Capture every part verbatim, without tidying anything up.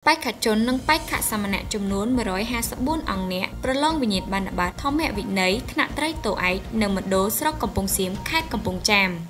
បេក្ខជននិងបេក្ខសមណៈចំនួនmột trăm hai mươi bốnអង្គអ្នកប្រឡងវិញ្ញាបនបត្រធម្មវិន័យថ្នាក់ត្រីតូឯកនៅមណ្ឌលស្រុកកំពង់សៀមខេត្តកំពង់ចាម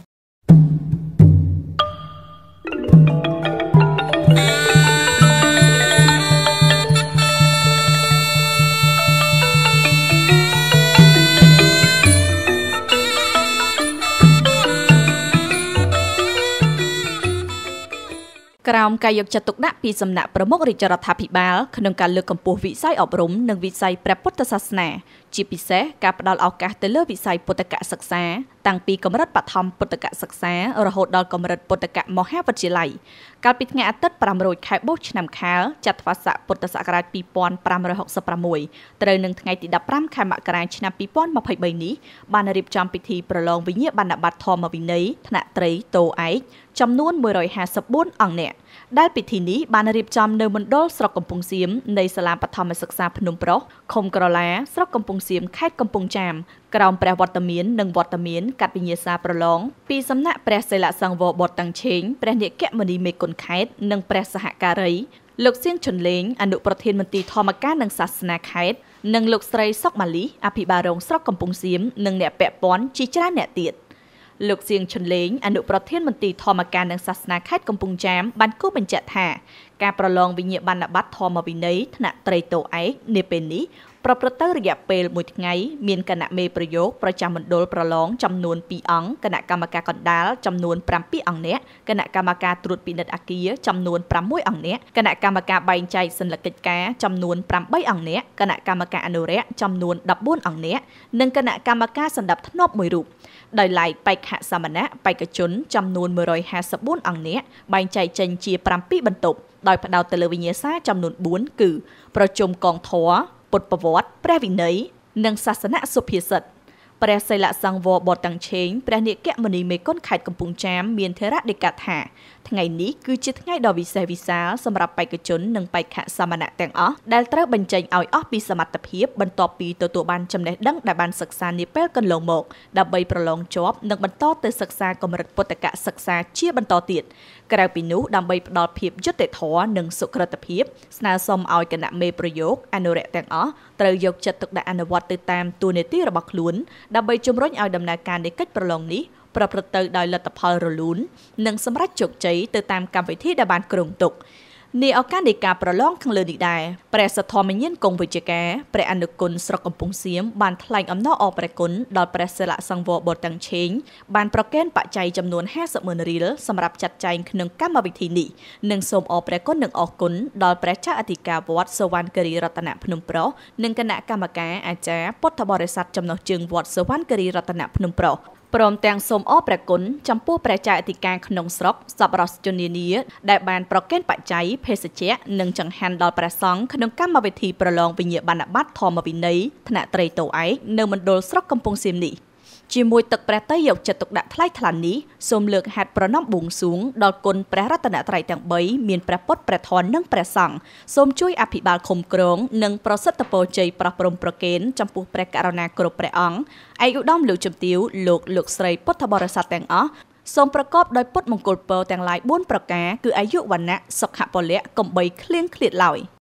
ក្រោមការយកចិត្តទុកដាក់ពីសំណាក់ប្រមុខរាជរដ្ឋាភិបាលក្នុងការលើកកម្ពស់វិស័យអប់រំនិងវិស័យព្រះពុទ្ធសាសនាជាពិសេសការផ្តល់ឱកាសទៅលើវិស័យពុទ្ធិកសិក្សាតាំងពីកម្រិតបឋមពុទ្ធិកសិក្សារហូតដល់កម្រិតពុទ្ធិកមហាវិទ្យាល័យកាលពីថ្ងៃអាទិត្យប្រាំរោចខែបុស្សឆ្នាំខាលចត្វាស័កពុទ្ធសករាជពីរពាន់ប្រាំរយហកសិបប្រាំមួយត្រូវនឹងថ្ងៃទីដប់ប្រាំខែមករាឆ្នាំពីរពាន់ម្ភៃបីនេះបានរៀបចំពិធីប្រឡងវិញ្ញាបនបត្រធម្មវិន័យថ្នាក់ត្រីតូឯកចំនួនmột trăm hai mươi bốnអង្គអ្នកដែលពិធីនេះបានរៀបចំនៅមណ្ឌលស្រុកកំពង់សៀមនៃសាលាបឋមសិក្សាភ្នំប្រុសឃុំក្រឡាស្រុកកំពង់សៀមខេត្តកំពង់ចាមក្រោមព្រះវត្តមាននិងវត្តមានកាត់វិញ្ញាសាប្រឡងពីសំណាក់ព្រះសីលសង្វរបតតាំងឆេងព្រះនាគមនីមេគុណខេត្តនិងព្រះសហការីលោកសៀងជន់លេងអនុប្រធានមន្ត្រីធម្មការនិងសាសនាខេត្តនិងលោកស្រីសុកម៉ាលីអភិបាលរងស្រុកកំពង់សៀមនិងអ្នកពាក់ព័ន្ធជាច្រើនអ្នកទៀតលោកសៀងឈុនលេងអនុប្រធានមន្ត្រីធម្មការនិងសាសនាខេត្តកំពង់ចាមបានគូបញ្ជាក់ថាការប្រឡងវិញ្ញាបនបត្រធម្មវិន័យថ្នាក់ត្រីតូឯកនាពេលនេះប្រព្រឹត្តទៅរយៈពេលមួយថ្ងៃមានគណៈមេប្រយោគប្រចាំមណ្ឌលប្រឡងចំនួនពីរអង្គគណៈកម្មការកណ្ដាលចំនួនប្រាំពីរអង្គអ្នកគណៈកម្មការត្រួតពិនិត្យអគារចំនួនប្រាំមួយអង្គអ្នកគណៈកម្មការបែងចែកសញ្ញាកិច្ចការចំនួនប្រាំបីអង្គអ្នកគណៈកម្មការអនុរិយចំនួនដប់បួនអង្គអ្នកនិងគណៈកម្មការសណ្ដាប់ធ្នាប់មួយរូបដោយឡែកបេក្ខសមណៈបេក្ខជនចំនួនmột trăm hai mươi bốnអង្គអ្នកបែងចែកចេញជាប្រាំពីរបន្ទប់ដោយផ្ដោតទៅលើវិញ្ញាសាចំនួនបួនគឺប្រជុំកងធម៌ពុទ្ធប្រវត្តិព្រះវិន័យនិងសាសនៈសុភាសិតព្រះសីលសង្វរបតតាំងឆេងព្រះនាគមនីមេគុណខេត្តកំពង់ចាមមានធរៈដេកាថាថ្ងៃនេះគឺជាថ្ងៃដ៏វិសេសវិសាលសម្រាប់បេក្ខជននិងបេក្ខសមណៈទាំងអស់ដែលត្រូវបញ្ចេញឲ្យអស់ពីសមត្ថភាពបន្ទាប់ពីទទួលបានចំណេះដឹងដែលបានសិក្សានាពេលកន្លងមកដើម្បីប្រឡងជាប់និងបន្តទៅសិក្សាកម្រិតពុទ្ធិកសិក្សាជាបន្តទៀតក្រៅពីនោះដើម្បីផ្ដល់ភាពយុត្តិធម៌និងសុក្រឹតភាពស្នើសុំឲ្យគណៈមេប្រយោគអនុរិយទាំងអស់ត្រូវយកចិត្តទុកដាក់អនុវត្តទៅតាមតួនាទីរបស់ខ្លួនដើម្បីជំរុញឲ្យដំណើរការនៃកិច្ចប្រឡងនេះប្រព្រឹត្តទៅដោយលទ្ធផលរលូននិងសម្រេចជោគជ័យទៅតាមកម្មវិធីដែលបានគ្រោងទុកនាឱកាសនៃការប្រឡងខាងលើនេះដែរព្រះសទ្ធមញ្ញាណគង់វិជ្ជការព្រះអនុគុណស្រុកកំពង់សៀមបានថ្លែងអំណរអរព្រះគុណដល់ព្រះសិលសង្វរបតតាំងឆេងបានប្រគេនបច្ច័យចំនួនห้าสิบម៉ឺនរៀលសម្រាប់ចាត់ចែងក្នុងកម្មវិធីនេះនិងសូមអរព្រះគុណនិងអរគុណដល់ព្រះចៅអធិការវត្តសវណ្ណគិរីរតនភ្នំប្រុសនិងគណៈកម្មការអាចារ្យពុទ្ធបរិស័ទចំណុះជើងវត្តសវណ្ណគិរីរតនភ្នំប្រុសព្រមទាំងសូមអរព្រះគុណចំពោះព្រះចៅអធិការក្នុងស្រុកសប្បុរសជននានាដែលបានប្រគេនបច្ច័យភេសជ្ជៈនិងចង្ហាន់ដល់ព្រះសង្ឃក្នុងកម្មវិធីប្រឡងវិញ្ញាបនបត្រធម្មវិន័យថ្នាក់ត្រីតូឯកនៅមណ្ឌលស្រុកកំពង់សៀមនេះជាមួយទឹកព្រះតីយកចិត្តទុកដាក់ថ្លៃថ្លានេះសូមលើកហាត់ប្រណម្យបួងសួងដល់គុណព្រះរតនត្រ័យទាំងបីមានព្រះពុទ្ធព្រះធម៌និងព្រះសង្ឃសូមជួយអភិបាលឃុំក្រងនិងប្រសិទ្ធពរជ័យប្រោះព្រំប្រគេនចំពោះព្រះករុណាគ្រប់ព្រះអង្គឯកឧត្តមលោកជំទាវលោកលោកស្រីពុទ្ធបរិស័ទទាំងអស់សូមប្រកបដោយពុទ្ធមង្គលពរទាំងឡាយបួនប្រការគឺអាយុវណ្ណៈសុខៈពលៈកំបីឃ្លៀងឃ្លាតឡើយ